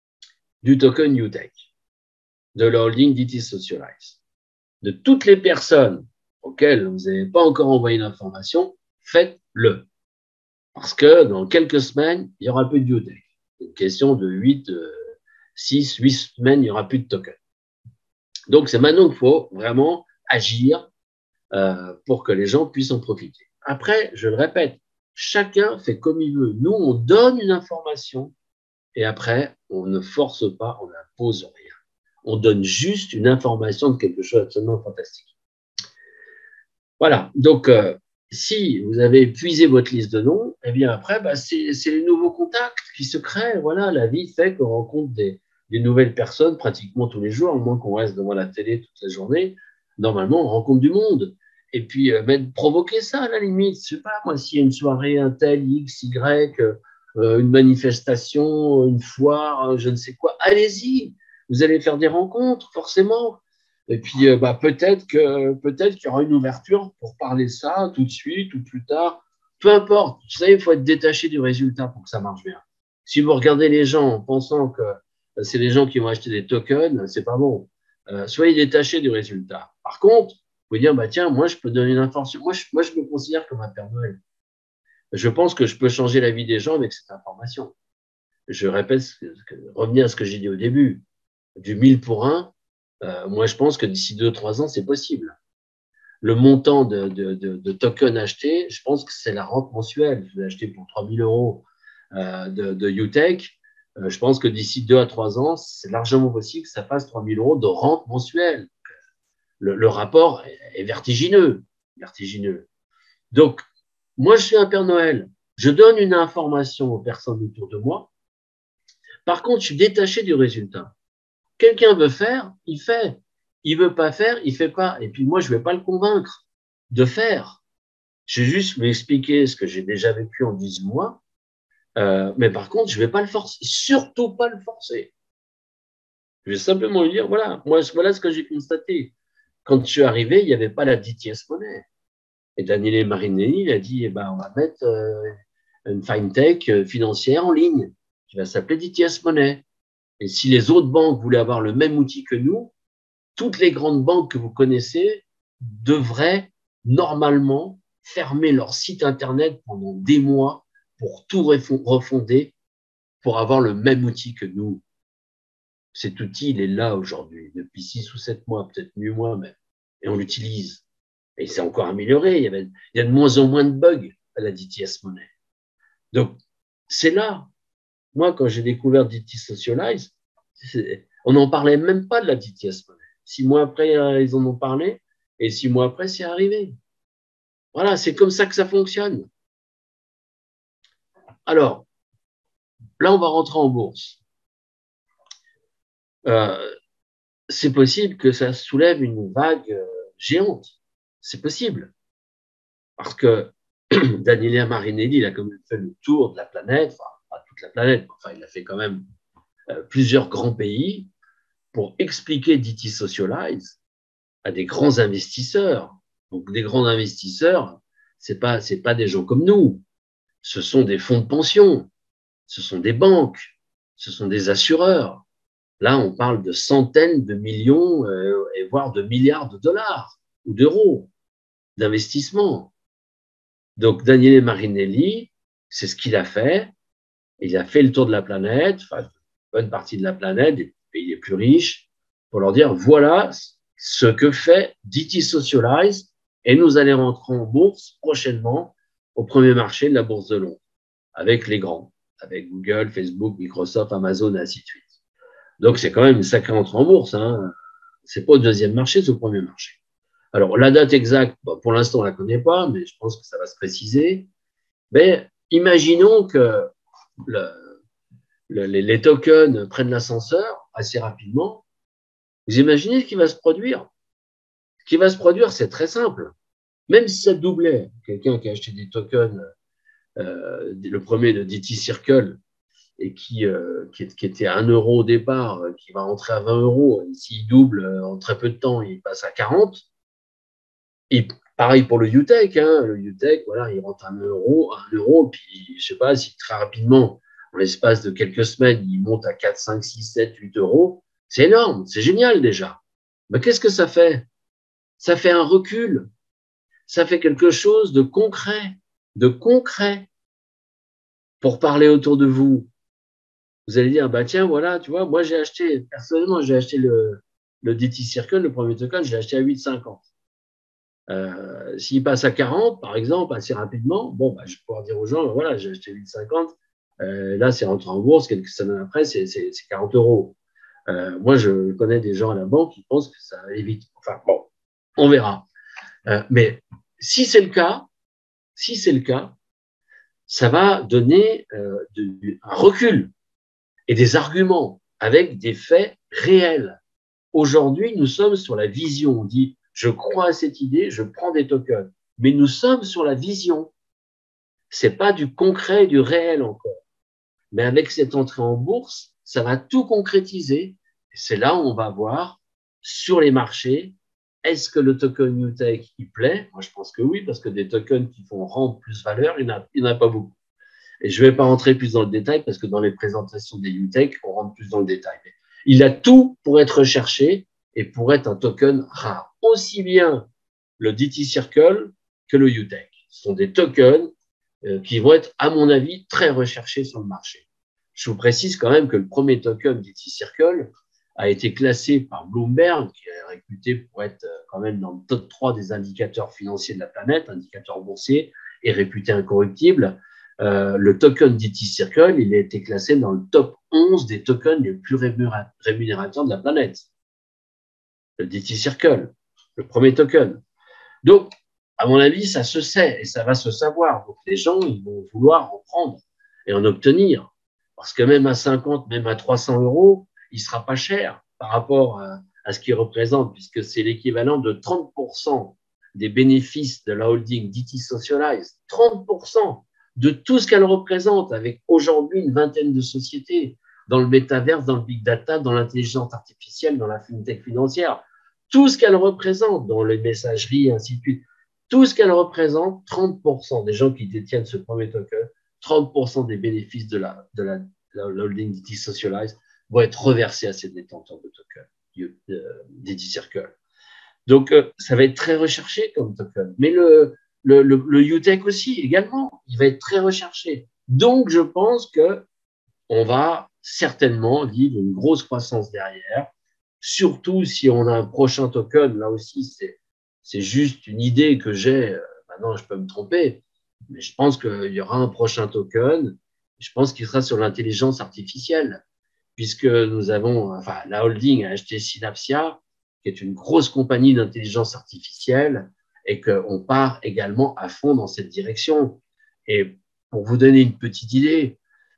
du token Nutec, de la holding DT Socialize, de toutes les personnes auxquelles vous n'avez pas encore envoyé l'information, faites-le. Parce que dans quelques semaines, il n'y aura plus de Nutec. C'est une question de 6, 8 semaines, il n'y aura plus de token. Donc, c'est maintenant qu'il faut vraiment agir pour que les gens puissent en profiter. Après, je le répète, chacun fait comme il veut. Nous, on donne une information et après, on ne force pas, on n'impose rien. On donne juste une information de quelque chose d'absolument fantastique. Voilà. Donc, si vous avez épuisé votre liste de noms, eh bien après, c'est les nouveaux contacts qui se créent. Voilà, la vie fait qu'on rencontre des nouvelles personnes pratiquement tous les jours, à moins qu'on reste devant la télé toute la journée. Normalement, on rencontre du monde. Et puis, provoquer ça, à la limite. Je sais pas, moi, s'il y a une soirée, un tel, X, Y, une manifestation, une foire, je ne sais quoi, allez-y. Vous allez faire des rencontres, forcément. Et puis, peut-être qu'il y aura une ouverture pour parler ça tout de suite ou plus tard. Peu importe. Vous savez, il faut être détaché du résultat pour que ça marche bien. Si vous regardez les gens en pensant que c'est les gens qui vont acheter des tokens, c'est pas bon. Soyez détaché du résultat. Par contre, vous pouvez dire, bah tiens, moi, je peux donner une information. Moi, je me considère comme un Père Noël. Je pense que je peux changer la vie des gens avec cette information. Je répète, revenir à ce que j'ai dit au début, du 1000 pour 1, moi, je pense que d'ici 2-3 ans, c'est possible. Le montant de tokens achetés, je pense que c'est la rente mensuelle. Je l'ai acheté pour 3000 euros de UTech. Je pense que d'ici 2 à 3 ans, c'est largement possible que ça fasse 3000 euros de rente mensuelle. Le rapport est vertigineux, vertigineux. Donc, moi, je suis un Père Noël. Je donne une information aux personnes autour de moi. Par contre, je suis détaché du résultat. Quelqu'un veut faire, il fait. Il veut pas faire, il fait pas. Et puis moi, je vais pas le convaincre de faire. Je vais juste lui expliquer ce que j'ai déjà vécu en 18 mois. Mais par contre, je vais pas le forcer. Surtout pas le forcer. Je vais simplement lui dire, voilà, moi, voilà ce que j'ai constaté. Quand je suis arrivé, il n'y avait pas la DTS Money. Et Daniele Marinelli, il a dit, eh ben, on va mettre une fintech financière en ligne qui va s'appeler DTS Money. Et si les autres banques voulaient avoir le même outil que nous, toutes les grandes banques que vous connaissez devraient normalement fermer leur site Internet pendant des mois pour tout refonder, pour avoir le même outil que nous. Cet outil, il est là aujourd'hui, depuis 6 ou 7 mois, peut-être mieux mois même, et on l'utilise. Et c'est encore amélioré, il y a de moins en moins de bugs à la DTS Money. Donc, c'est là. Moi, quand j'ai découvert DT Socialize, on n'en parlait même pas de la DTS Money. 6 mois après, ils en ont parlé, et 6 mois après, c'est arrivé. Voilà, c'est comme ça que ça fonctionne. Alors, là, on va rentrer en bourse. C'est possible que ça soulève une vague géante. C'est possible. Parce que Daniele Marinelli, il a quand même fait le tour de la planète, enfin, pas toute la planète, mais enfin, il a fait quand même plusieurs grands pays pour expliquer DT Socialize à des grands investisseurs. Donc, des grands investisseurs, c'est pas des gens comme nous. Ce sont des fonds de pension, ce sont des banques, ce sont des assureurs. Là, on parle de centaines de millions et voire de milliards de dollars ou d'euros d'investissement. Donc, Daniele Marinelli, c'est ce qu'il a fait. Il a fait le tour de la planète, enfin, une bonne partie de la planète, des pays les plus riches, pour leur dire, voilà ce que fait DT Socialize, et nous allons rentrer en bourse prochainement au premier marché de la bourse de Londres, avec les grands, avec Google, Facebook, Microsoft, Amazon, et ainsi de suite. Donc, c'est quand même une sacrée entrée en bourse. Hein. C'est pas au deuxième marché, c'est au premier marché. Alors, la date exacte, bon, pour l'instant, on la connaît pas, mais je pense que ça va se préciser. Mais imaginons que les tokens prennent l'ascenseur assez rapidement. Vous imaginez ce qui va se produire? Ce qui va se produire, c'est très simple. Même si ça doublait, quelqu'un qui a acheté des tokens, le premier de DT Circle, et qui était à 1 euro au départ, qui va rentrer à 20 euros, et s'il double en très peu de temps, il passe à 40. Et pareil pour le UTech, hein. Le UTech, voilà, il rentre à 1 euro, puis je sais pas si très rapidement, en l'espace de quelques semaines, il monte à 4, 5, 6, 7, 8 euros. C'est énorme, c'est génial déjà. Mais qu'est-ce que ça fait? Ça fait un recul. Ça fait quelque chose de concret, pour parler autour de vous. Vous allez dire, bah tiens, voilà, tu vois, moi j'ai acheté, personnellement, j'ai acheté le DT Circle, le premier token, je l'ai acheté à 8,50. S'il passe à 40, par exemple, assez rapidement, bon, bah, je vais pouvoir dire aux gens, voilà, j'ai acheté 8,50, là, c'est rentré en bourse, quelques semaines après, c'est 40 euros. Moi, je connais des gens à la banque qui pensent que ça va aller vite. Enfin, bon, on verra. Mais si c'est le cas, ça va donner un recul et des arguments avec des faits réels. Aujourd'hui, nous sommes sur la vision. On dit, je crois à cette idée, je prends des tokens. Mais nous sommes sur la vision. C'est pas du concret, du réel encore. Mais avec cette entrée en bourse, ça va tout concrétiser. Et c'est là où on va voir sur les marchés, est-ce que le token NewTech, il plaît? Moi, je pense que oui, parce que des tokens qui font rendre plus valeur, il n'y en a pas beaucoup. Et je ne vais pas rentrer plus dans le détail, parce que dans les présentations des NewTech, on rentre plus dans le détail. Mais il a tout pour être recherché et pour être un token rare. Aussi bien le DT Circle que le UTech. Ce sont des tokens qui vont être, à mon avis, très recherchés sur le marché. Je vous précise quand même que le premier token DT Circle a été classé par Bloomberg, qui est réputé pour être quand même dans le top 3 des indicateurs financiers de la planète, indicateurs boursiers, et réputé incorruptible. Le token DT Circle, il a été classé dans le top 11 des tokens les plus rémunérateurs de la planète. Le DT Circle, le premier token. Donc, à mon avis, ça se sait et ça va se savoir. Donc, les gens, ils vont vouloir en prendre et en obtenir. Parce que même à 50, même à 300 euros, il ne sera pas cher par rapport à ce qu'il représente, puisque c'est l'équivalent de 30% des bénéfices de la holding DT Socialize. 30% de tout ce qu'elle représente, avec aujourd'hui une vingtaine de sociétés dans le métaverse, dans le big data, dans l'intelligence artificielle, dans la fintech financière. Tout ce qu'elle représente, dans les messageries, et ainsi de suite. Tout ce qu'elle représente, 30% des gens qui détiennent ce premier token, 30% des bénéfices de la holding DT Socialize vont être reversés à ces détenteurs de tokens, DT Circle. Donc, ça va être très recherché comme token. Mais le UTech aussi, également, il va être très recherché. Donc, je pense qu'on va certainement vivre une grosse croissance derrière, surtout si on a un prochain token. Là aussi, c'est juste une idée que j'ai. Maintenant, je peux me tromper, mais je pense qu'il y aura un prochain token. Je pense qu'il sera sur l'intelligence artificielle, puisque nous avons, enfin, la holding a acheté Synapsia, qui est une grosse compagnie d'intelligence artificielle, et qu'on part également à fond dans cette direction. Et pour vous donner une petite idée,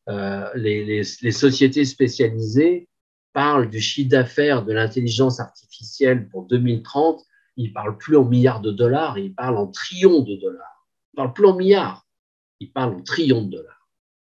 les sociétés spécialisées parlent du chiffre d'affaires de l'intelligence artificielle pour 2030. Ils ne parlent plus en milliards de dollars, ils parlent en trillions de dollars. Ils ne parlent plus en milliards, ils parlent en trillions de dollars.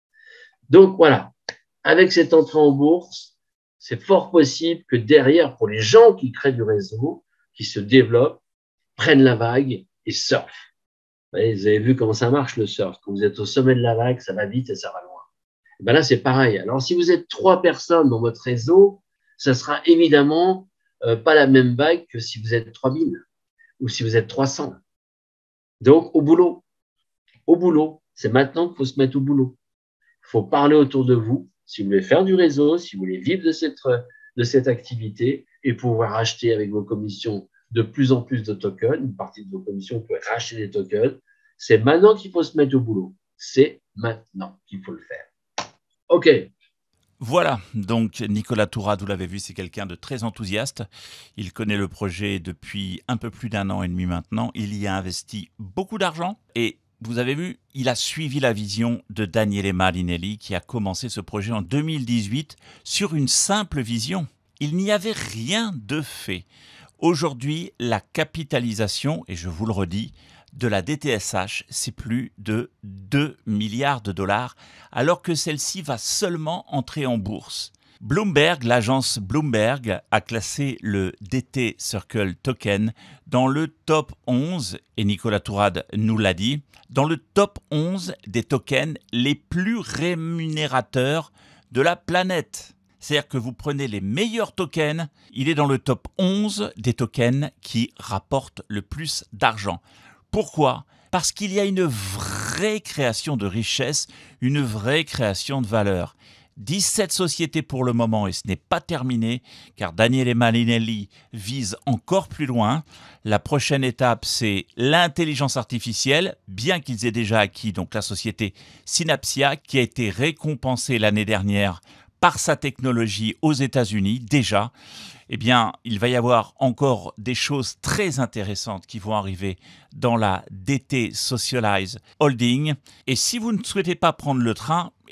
Donc voilà, avec cette entrée en bourse, c'est fort possible que derrière, pour les gens qui créent du réseau, qui se développent, prennent la vague et surfent. Vous avez vu comment ça marche le surf. Quand vous êtes au sommet de la vague, ça va vite et ça va loin. Et ben là, c'est pareil. Alors, si vous êtes 3 personnes dans votre réseau, ça sera évidemment pas la même vague que si vous êtes 3000 ou si vous êtes 300. Donc, au boulot. Au boulot. C'est maintenant qu'il faut se mettre au boulot. Il faut parler autour de vous. Si vous voulez faire du réseau, si vous voulez vivre de cette activité et pouvoir acheter avec vos commissions de plus en plus de tokens, une partie de vos commissions, vous pouvez racheter des tokens. C'est maintenant qu'il faut se mettre au boulot. C'est maintenant qu'il faut le faire. OK. Voilà, donc Nicolas Tourade, vous l'avez vu, c'est quelqu'un de très enthousiaste. Il connaît le projet depuis un peu plus d'1 an et demi maintenant. Il y a investi beaucoup d'argent et vous avez vu, il a suivi la vision de Daniele Marinelli qui a commencé ce projet en 2018 sur une simple vision. Il n'y avait rien de fait. Aujourd'hui, la capitalisation, et je vous le redis, de la DTSH, c'est plus de 2 milliards de dollars, alors que celle-ci va seulement entrer en bourse. Bloomberg, l'agence Bloomberg, a classé le DT Circle Token dans le top 11, et Nicolas Tourade nous l'a dit, dans le top 11 des tokens les plus rémunérateurs de la planète. C'est-à-dire que vous prenez les meilleurs tokens, il est dans le top 11 des tokens qui rapportent le plus d'argent. Pourquoi ? Parce qu'il y a une vraie création de richesse, une vraie création de valeur. 17 sociétés pour le moment et ce n'est pas terminé car Daniele Marinelli vise encore plus loin. La prochaine étape, c'est l'intelligence artificielle, bien qu'ils aient déjà acquis donc la société Synapsia qui a été récompensée l'année dernière par sa technologie aux États-Unis déjà. Eh bien, il va y avoir encore des choses très intéressantes qui vont arriver dans la DT Socialize Holding. Et si vous ne souhaitez pas prendre le train,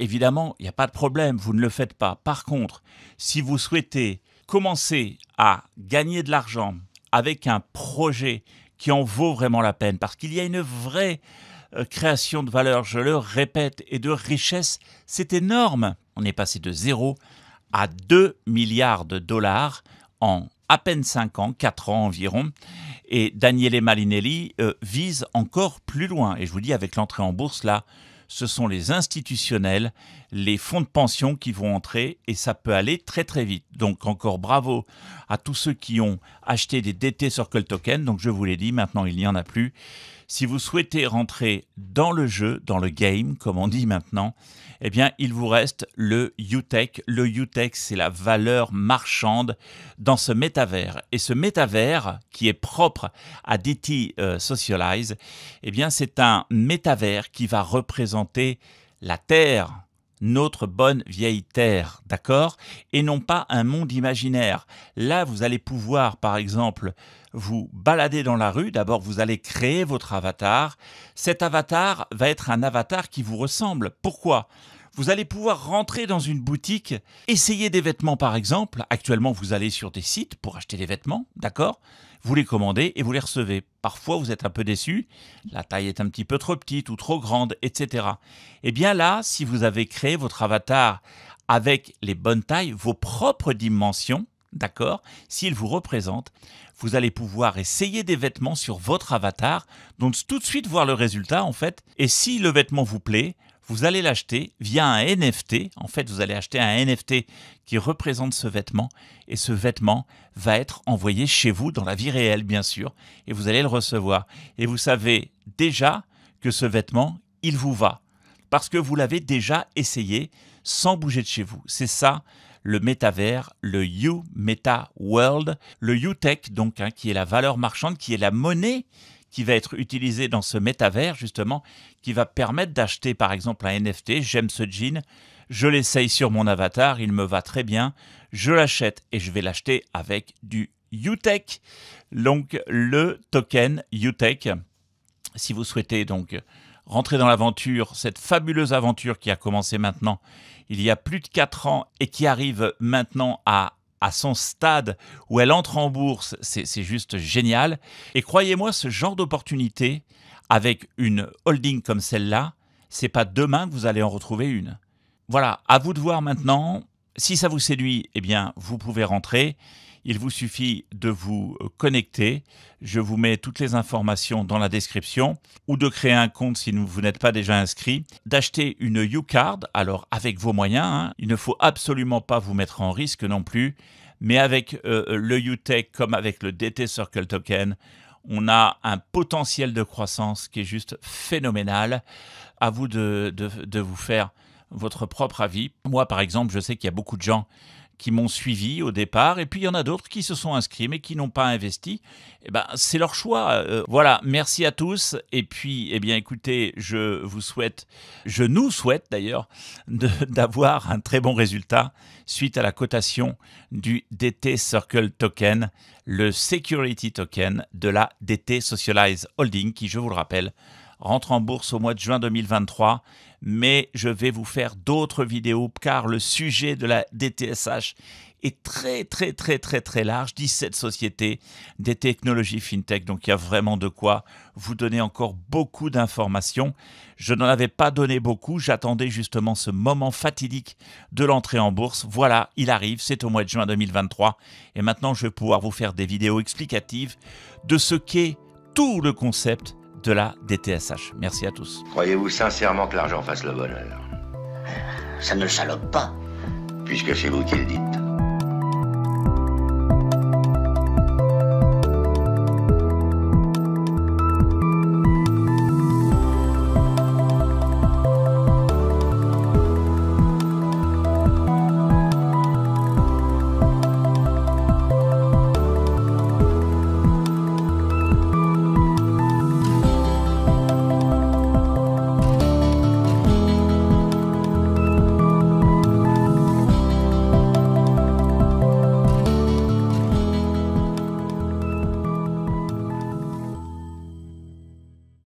évidemment, il n'y a pas de problème, vous ne le faites pas. Par contre, si vous souhaitez commencer à gagner de l'argent avec un projet qui en vaut vraiment la peine, parce qu'il y a une vraie création de valeur, je le répète, et de richesse, c'est énorme. On est passé de 0 à 2 milliards de dollars en à peine 5 ans, 4 ans environ. Et Daniele Malinelli vise encore plus loin. Et je vous dis, avec l'entrée en bourse, là, ce sont les institutionnels, les fonds de pension qui vont entrer et ça peut aller très très vite. Donc encore bravo à tous ceux qui ont acheté des DT Circle Token. Donc je vous l'ai dit, maintenant il n'y en a plus. Si vous souhaitez rentrer dans le jeu, dans le game, comme on dit maintenant, eh bien, il vous reste le UTech. Le UTech, c'est la valeur marchande dans ce métavers. Et ce métavers, qui est propre à DT Socialize, eh bien, c'est un métavers qui va représenter la Terre, notre bonne vieille Terre, d'accord? Et non pas un monde imaginaire. Là, vous allez pouvoir, par exemple, vous balader dans la rue. D'abord, vous allez créer votre avatar. Cet avatar va être un avatar qui vous ressemble. Pourquoi ? Vous allez pouvoir rentrer dans une boutique, essayer des vêtements par exemple. Actuellement, vous allez sur des sites pour acheter des vêtements, d'accord ? Vous les commandez et vous les recevez. Parfois, vous êtes un peu déçu, la taille est un petit peu trop petite ou trop grande, etc. Eh bien là, si vous avez créé votre avatar avec les bonnes tailles, vos propres dimensions, d'accord, s'il vous représente, vous allez pouvoir essayer des vêtements sur votre avatar, donc tout de suite voir le résultat en fait. Et si le vêtement vous plaît, vous allez l'acheter via un NFT. En fait, vous allez acheter un NFT qui représente ce vêtement et ce vêtement va être envoyé chez vous dans la vie réelle, bien sûr, et vous allez le recevoir. Et vous savez déjà que ce vêtement, il vous va parce que vous l'avez déjà essayé sans bouger de chez vous. C'est ça le métavers, le U-Meta World, le UTech, donc, qui est la valeur marchande, qui est la monnaie qui va être utilisé dans ce métavers, justement, qui va permettre d'acheter, par exemple, un NFT. J'aime ce jean, je l'essaye sur mon avatar, il me va très bien, je l'achète et je vais l'acheter avec du UTech, donc le token UTech. Si vous souhaitez donc rentrer dans l'aventure, cette fabuleuse aventure qui a commencé maintenant, il y a plus de 4 ans et qui arrive maintenant à son stade où elle entre en bourse, c'est juste génial. Et croyez-moi, ce genre d'opportunité, avec une holding comme celle-là, c'est pas demain que vous allez en retrouver une. Voilà, à vous de voir maintenant. Si ça vous séduit, eh bien, vous pouvez rentrer. Il vous suffit de vous connecter. Je vous mets toutes les informations dans la description ou de créer un compte si vous n'êtes pas déjà inscrit. D'acheter une U-Card, alors avec vos moyens. Il ne faut absolument pas vous mettre en risque non plus. Mais avec le UTech comme avec le DT Circle Token, on a un potentiel de croissance qui est juste phénoménal. À vous de vous faire votre propre avis. Moi, par exemple, je sais qu'il y a beaucoup de gens qui m'ont suivi au départ, et puis il y en a d'autres qui se sont inscrits mais qui n'ont pas investi. Eh ben, c'est leur choix. Voilà, merci à tous. Et puis, eh bien, écoutez, je nous souhaite d'ailleurs d'avoir un très bon résultat suite à la cotation du DT Circle Token, le Security Token de la DT Socialize Holding, qui, je vous le rappelle, rentre en bourse au mois de juin 2023, mais je vais vous faire d'autres vidéos car le sujet de la DTSH est très large, 17 sociétés, des technologies fintech, donc il y a vraiment de quoi vous donner encore beaucoup d'informations. Je n'en avais pas donné beaucoup, j'attendais justement ce moment fatidique de l'entrée en bourse. Voilà, il arrive, c'est au mois de juin 2023 et maintenant je vais pouvoir vous faire des vidéos explicatives de ce qu'est tout le concept de la DTSH. Merci à tous. Croyez-vous sincèrement que l'argent fasse le bonheur? Ça ne le salope pas. Puisque c'est vous qui le dites.